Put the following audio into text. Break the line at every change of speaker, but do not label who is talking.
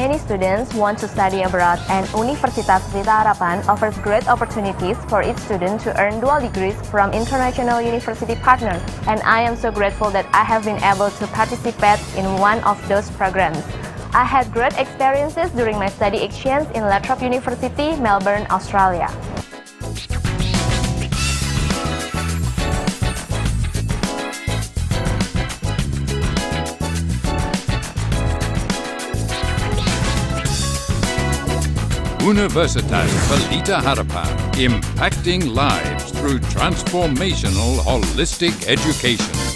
Many students want to study abroad, and Universitas Pelita Harapan offers great opportunities for each student to earn dual degrees from international university partners. And I am so grateful that I have been able to participate in one of those programs. I had great experiences during my study exchange in Lathrop University, Melbourne, Australia.
Universitas Pelita Harapan, impacting lives through transformational holistic education.